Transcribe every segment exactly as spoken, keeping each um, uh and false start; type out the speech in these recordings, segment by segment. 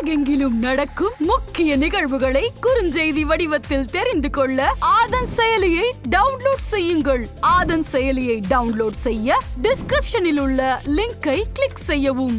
உலகெங்கிலும் நடக்கும் முக்கிய நிகழ்வுகளை குறுஞ்செய்தி வடிவத்தில் தெரிந்து கொள்ள ஆதன் செயலியை டவுன்லோட் செய்யுங்கள். ஆதன் செயலியை டவுன்லோட் செய்ய டிஸ்கிரிப்ஷனில் உள்ள லிங்கை கிளிக் செய்யவும்.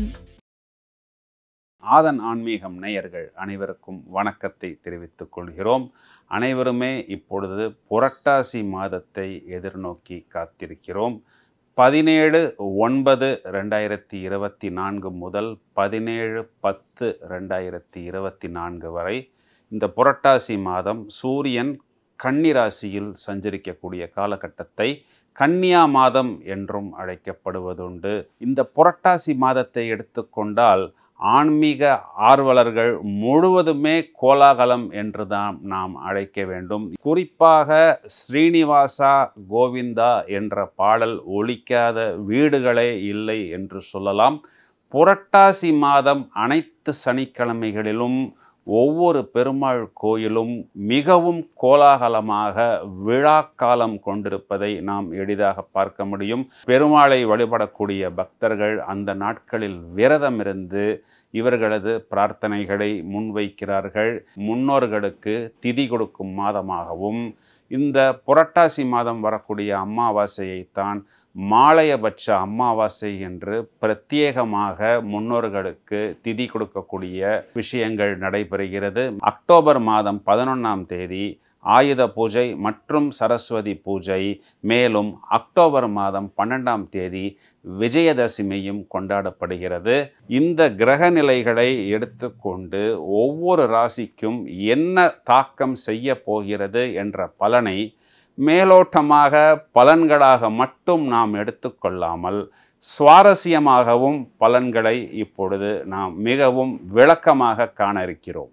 ஆதன் ஆன்மீகம் நேயர்கள் அனைவருக்கும் வணக்கத்தை தெரிவித்துக் கொள்கிறோம். அனைவருமே இப்பொழுது புரட்டாசி மாதத்தை எதிர்நோக்கி காத்திருக்கிறோம். பதினேழு ஒன்பது ரெண்டாயிரத்தி இருபத்தி நான்கு முதல் பதினேழு பத்து ரெண்டாயிரத்தி இருபத்தி நான்கு வரை இந்த புரட்டாசி மாதம் சூரியன் கன்னி ராசியில் சஞ்சரிக்கக்கூடிய காலகட்டத்தை கன்னியா மாதம் என்றும் அழைக்கப்படுவதுண்டு. இந்த புரட்டாசி மாதத்தை எடுத்துக்கொண்டால் ஆன்மீக ஆர்வலர்கள் முழுவதுமே கோலாகலம் என்றுதான் நாம் அழைக்க வேண்டும். குறிப்பாக ஸ்ரீனிவாசா கோவிந்தா என்ற பாடல் ஒலிக்காத வீடுகளே இல்லை என்று சொல்லலாம். புரட்டாசி மாதம் அனைத்து சனிக்கிழமைகளிலும் ஒவ்வொரு பெருமாள் கோயிலும் மிகவும் கோலாகலமாக விழா காலம் கொண்டிருப்பதை நாம் எளிதாக பார்க்க முடியும். பெருமாளை வழிபடக்கூடிய பக்தர்கள் அந்த நாட்களில் விரதம் இருந்து இவர்களது பிரார்த்தனைகளை முன்வைக்கிறார்கள். முன்னோர்களுக்கு திதி கொடுக்கும் மாதமாகவும் இந்த புரட்டாசி மாதம் வரக்கூடிய அமாவாசையைத்தான் மாலையபட்ச அமாவாசை என்று பிரத்யேகமாக முன்னோர்களுக்கு திதி கொடுக்கக்கூடிய விஷயங்கள் நடைபெறுகிறது. அக்டோபர் மாதம் பதினொன்றாம் தேதி ஆயுத பூஜை மற்றும் சரஸ்வதி பூஜை, மேலும் அக்டோபர் மாதம் பன்னெண்டாம் தேதி விஜயதசமியும் கொண்டாடப்படுகிறது. இந்த கிரக நிலைகளை எடுத்துக்கொண்டு ஒவ்வொரு ராசிக்கும் என்ன தாக்கம் செய்ய போகிறது என்ற பலனை மேலோட்டமாக பலன்களாக மட்டும் நாம் எடுத்துக்கொள்ளாமல் சுவாரஸ்யமாகவும் பலன்களை இப்பொழுது நாம் மிகவும் விளக்கமாக காண இருக்கிறோம்.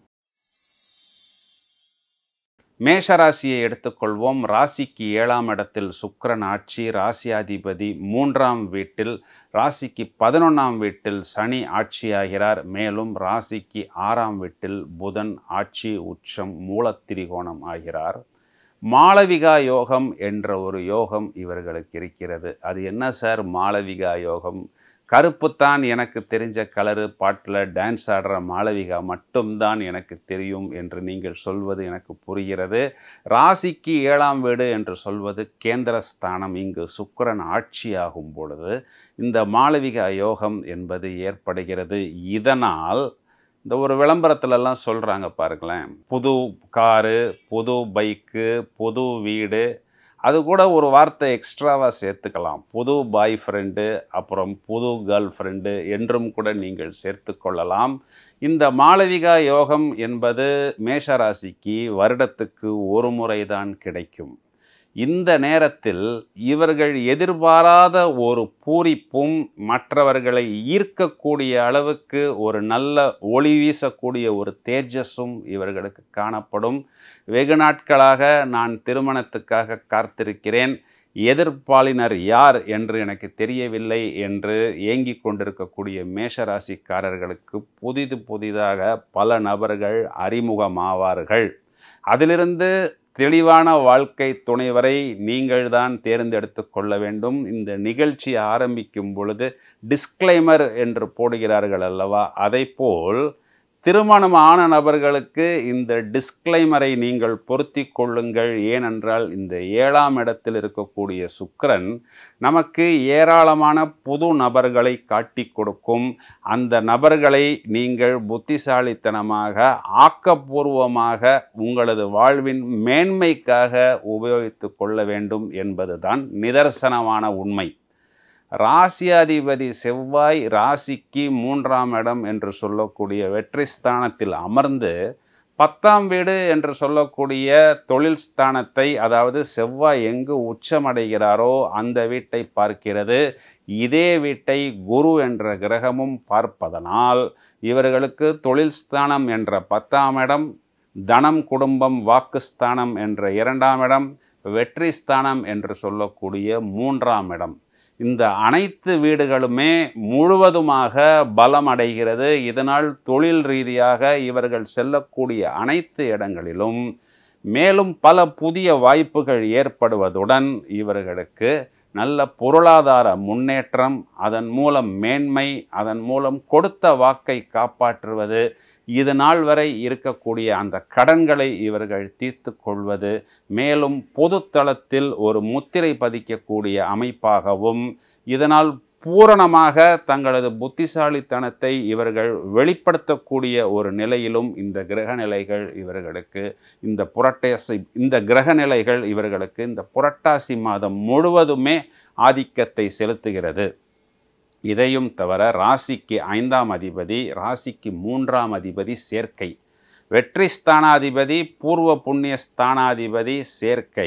மேஷராசியை எடுத்துக்கொள்வோம். ராசிக்கு ஏழாம் இடத்தில் சுக்கிரன் ஆட்சி, ராசியாதிபதி மூன்றாம் வீட்டில், ராசிக்கு பதினொன்றாம் வீட்டில் சனி ஆட்சியாகிறார். மேலும் ராசிக்கு ஆறாம் வீட்டில் புதன் ஆட்சி உச்சம் மூலத்திரிகோணம் ஆகிறார். மாளவிகா யோகம் என்ற ஒரு யோகம் இவர்களுக்கு இருக்கிறது. அது என்ன சார் மாளவிகா யோகம்? கருப்புத்தான் எனக்கு தெரிஞ்ச கலரு, பாட்டில் டான்ஸ் ஆடுற மாளவிகா மட்டும்தான் எனக்கு தெரியும் என்று நீங்கள் சொல்வது எனக்கு புரிகிறது. ராசிக்கு ஏழாம் வீடு என்று சொல்வது கேந்திரஸ்தானம். இங்கு சுக்கிரன் ஆட்சியாகும் பொழுது இந்த மாளவிகா யோகம் என்பது ஏற்படுகிறது. இதனால் இந்த ஒரு விளம்பரத்துலலாம் சொல்கிறாங்க பாருங்களேன், புது காரு, புது பைக்கு, புது வீடு, அது கூட ஒரு வார்த்தை எக்ஸ்ட்ராவாக சேர்த்துக்கலாம், புது பாய் ஃப்ரெண்டு, அப்புறம் புது கேர்ள் ஃப்ரெண்டு என்றும் கூட நீங்கள் சேர்த்து கொள்ளலாம். இந்த மாளவிகா யோகம் என்பது மேஷராசிக்கு வருடத்துக்கு ஒரு முறைதான் கிடைக்கும். இந்த நேரத்தில் இவர்கள் எதிர்பாராத ஒரு பூரிப்பும் மற்றவர்களை ஈர்க்கக்கூடிய அளவுக்கு ஒரு நல்ல ஒளி வீசக்கூடிய ஒரு தேஜஸும் இவர்களுக்கு காணப்படும். வெகு நாட்களாக நான் திருமணத்துக்காக காத்திருக்கிறேன், எதிர்ப்பாளினர் யார் என்று எனக்கு தெரியவில்லை என்று ஏங்கிக் கொண்டிருக்கக்கூடிய மேஷராசிக்காரர்களுக்கு புதிது புதிதாக பல நபர்கள் அறிமுகமாவார்கள். அதிலிருந்து தெளிவான வாழ்க்கை துணைவரை நீங்கள் தான் தேர்ந்தெடுத்து கொள்ள வேண்டும். இந்த நிகழ்ச்சி ஆரம்பிக்கும் பொழுது டிஸ்க்ளைமர் என்று போடுகிறார்கள் அல்லவா, அதைப்போல் திருமணம் ஆன நபர்களுக்கு இந்த டிஸ்க்ளைமரை நீங்கள் பொருத்தி கொள்ளுங்கள். ஏனென்றால் இந்த ஏழாம் இடத்தில் இருக்கக்கூடிய சுக்கிரன் நமக்கு ஏராளமான புது நபர்களை காட்டி கொடுக்கும். அந்த நபர்களை நீங்கள் புத்திசாலித்தனமாக ஆக்கப்பூர்வமாக உங்களது வாழ்வின் மேன்மைக்காக உபயோகித்து கொள்ள வேண்டும் என்பதுதான் நிதர்சனமான உண்மை. ராசியாதிபதி செவ்வாய் ராசிக்கு மூன்றாம் இடம் என்று சொல்லக்கூடிய வெற்றி ஸ்தானத்தில் அமர்ந்து பத்தாம் வீடு என்று சொல்லக்கூடிய தொழில் ஸ்தானத்தை, அதாவது செவ்வாய் எங்கு உச்சமடைகிறாரோ அந்த வீட்டை பார்க்கிறது. இதே வீட்டை குரு என்ற கிரகமும் பார்ப்பதனால் இவர்களுக்கு தொழில் ஸ்தானம் என்ற பத்தாம் இடம், தனம் குடும்பம் வாக்குஸ்தானம் என்ற இரண்டாம் இடம், வெற்றி ஸ்தானம் என்று சொல்லக்கூடிய மூன்றாம் இடம், இந்த அனைத்து வீடுகளுமே முழுவதுமாக பலம் அடைகிறது. இதனால் தொழில் ரீதியாக இவர்கள் செல்லக்கூடிய அனைத்து இடங்களிலும் மேலும் பல புதிய வாய்ப்புகள் ஏற்படுவதுடன் இவர்களுக்கு நல்ல பொருளாதார முன்னேற்றம், அதன் மூலம் மேன்மை, அதன் மூலம் கொடுத்த வாக்கை காப்பாற்றுவது, இது நாள் வரை இருக்கக்கூடிய அந்த கடன்களை இவர்கள் தீர்த்து கொள்வது, மேலும் பொதுத்தளத்தில் ஒரு முத்திரை பதிக்கக்கூடிய அமைப்பாகவும், இதனால் பூரணமாக தங்களது புத்திசாலித்தனத்தை இவர்கள் வெளிப்படுத்தக்கூடிய ஒரு நிலையிலும் இந்த கிரகநிலைகள் இவர்களுக்கு இந்த புரட்டாசி இந்த கிரகநிலைகள் இவர்களுக்கு இந்த புரட்டாசி மாதம் முழுவதுமே ஆதிக்கத்தை செலுத்துகிறது. இதையும் தவிர ராசிக்கு ஐந்தாம் அதிபதி, ராசிக்கு மூன்றாம் அதிபதி சேர்க்கை, வெற்றி ஸ்தானாதிபதி, பூர்வ புண்ணிய ஸ்தானாதிபதி சேர்க்கை,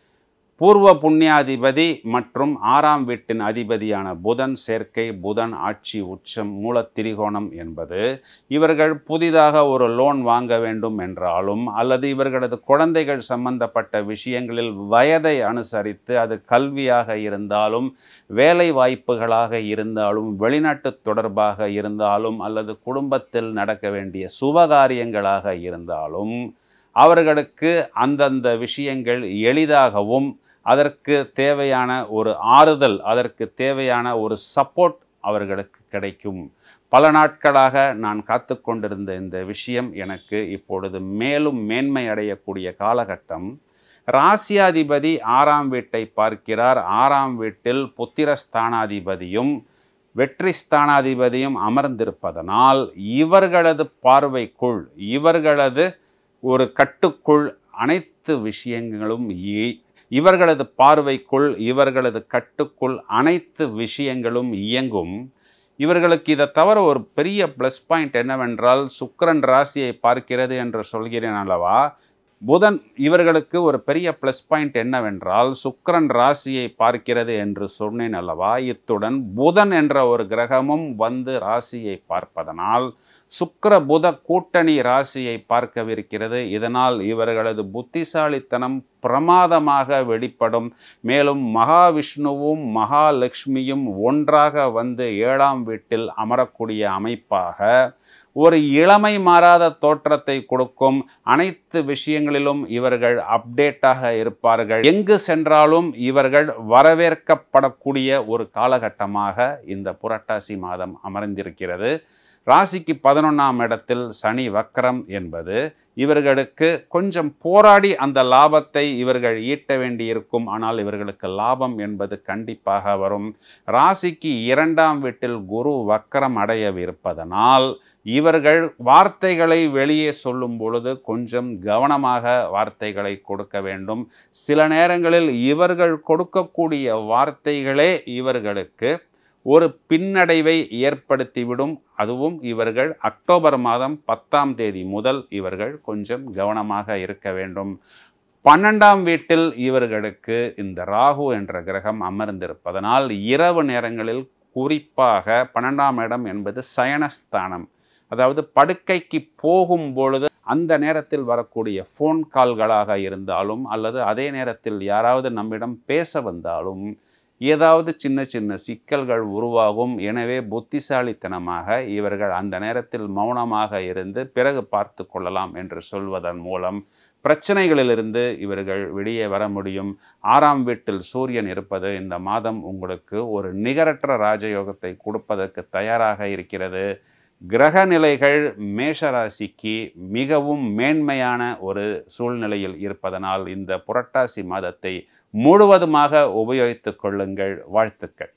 பூர்வ புண்ணியாதிபதி மற்றும் ஆறாம் வீட்டின் அதிபதியான புதன் சேர்க்கை, புதன் ஆட்சி உச்சம், மூலத்திரிகோணம் என்பது இவர்கள் புதிதாக ஒரு லோன் வாங்க வேண்டும் என்றாலும் அல்லது இவர்களது குழந்தைகள் சம்பந்தப்பட்ட விஷயங்களில் வயதை அனுசரித்து அது கல்வியாக இருந்தாலும், வேலை வாய்ப்புகளாக இருந்தாலும், வெளிநாட்டு தொடர்பாக இருந்தாலும் அல்லது குடும்பத்தில் நடக்க வேண்டிய சுபகாரியங்களாக இருந்தாலும் அவர்களுக்கு அந்தந்த விஷயங்கள் எளிதாகவும் அதற்கு தேவையான ஒரு ஆறுதல், அதற்கு தேவையான ஒரு சப்போர்ட் அவர்களுக்கு கிடைக்கும். பல நாட்களாக நான் காத்து கொண்டிருந்த இந்த விஷயம் எனக்கு இப்பொழுது மேலும் மேன்மை அடையக்கூடிய காலகட்டம். ராசியாதிபதி ஆறாம் வீட்டை பார்க்கிறார். ஆறாம் வீட்டில் புத்திரஸ்தானாதிபதியும் வெற்றி ஸ்தானாதிபதியும் அமர்ந்திருப்பதனால் இவர்களது பார்வைக்குள், இவர்களது ஒரு கட்டுக்குள் அனைத்து விஷயங்களும் இவர்களது பார்வைக்குள், இவர்களது கட்டுக்குள் அனைத்து விஷயங்களும் இயங்கும். இவர்களுக்கு இதை தவிர ஒரு பெரிய ப்ளஸ் பாயிண்ட் என்னவென்றால், சுக்கிரன் ராசியை பார்க்கிறது என்று சொல்கிறேன் அல்லவா. புதன் இவர்களுக்கு ஒரு பெரிய ப்ளஸ் பாயிண்ட் என்னவென்றால், சுக்கிரன் ராசியை பார்க்கிறது என்று சொன்னேன் அல்லவா. இத்துடன் புதன் என்ற ஒரு கிரகமும் வந்து ராசியை பார்ப்பதனால் சுக்கிர புத கூட்டணி ராசியை பார்க்கவிருக்கிறது. இதனால் இவர்களது புத்திசாலித்தனம் பிரமாதமாக வெளிப்படும். மேலும் மகாவிஷ்ணுவும் மகாலட்சுமியும் ஒன்றாக வந்து ஏழாம் வீட்டில் அமரக்கூடிய அமைப்பாக ஒரு இளமை மாறாத தோற்றத்தை கொடுக்கும். அனைத்து விஷயங்களிலும் இவர்கள் அப்டேட்டாக இருப்பார்கள். எங்கு சென்றாலும் இவர்கள் வரவேற்கப்படக்கூடிய ஒரு காலகட்டமாக இந்த புரட்டாசி மாதம் அமர்ந்திருக்கிறது. ராசிக்கு பதினொன்றாம் இடத்தில் சனி வக்கரம் என்பது இவர்களுக்கு கொஞ்சம் போராடி அந்த லாபத்தை இவர்கள் ஈட்ட வேண்டியிருக்கும். ஆனால் இவர்களுக்கு லாபம் என்பது கண்டிப்பாக வரும். ராசிக்கு இரண்டாம் வீட்டில் குரு வக்கரம் அடையவிருப்பதனால் இவர்கள் வார்த்தைகளை வெளியே சொல்லும் பொழுது கொஞ்சம் கவனமாக வார்த்தைகளை கொடுக்க வேண்டும். சில நேரங்களில் இவர்கள் கொடுக்கக்கூடிய வார்த்தைகளே இவர்களுக்கு ஒரு பின்னடைவை ஏற்படுத்திவிடும். அதுவும் இவர்கள் அக்டோபர் மாதம் பத்தாம் தேதி முதல் இவர்கள் கொஞ்சம் கவனமாக இருக்க வேண்டும். பன்னெண்டாம் வீட்டில் இவர்களுக்கு இந்த ராகு என்ற கிரகம் அமர்ந்திருப்பதனால் இரவு நேரங்களில், குறிப்பாக பன்னெண்டாம் இடம் என்பது சயனஸ்தானம், அதாவது படுக்கைக்கு போகும் பொழுது அந்த நேரத்தில் வரக்கூடிய ஃபோன் கால்களாக இருந்தாலும் அல்லது அதே நேரத்தில் யாராவது நம்மிடம் பேச வந்தாலும் ஏதாவது சின்ன சின்ன சிக்கல்கள் உருவாகும். எனவே புத்திசாலித்தனமாக இவர்கள் அந்த நேரத்தில் மௌனமாக இருந்து பிறகு பார்த்து கொள்ளலாம் என்று சொல்வதன் மூலம் பிரச்சனைகளிலிருந்து இவர்கள் வெளியே வர முடியும். ஆறாம் வீட்டில் சூரியன் இருப்பது இந்த மாதம் உங்களுக்கு ஒரு நிகரற்ற ராஜயோகத்தை கொடுப்பதற்கு தயாராக இருக்கிறது. கிரக நிலைகள் மேஷராசிக்கு மிகவும் மேன்மையான ஒரு சூழ்நிலையில் இருப்பதனால் இந்த புரட்டாசி மாதத்தை முழுவதுமாக உபயோகித்துக் கொள்ளுங்கள். வாழ்த்துக்கள்.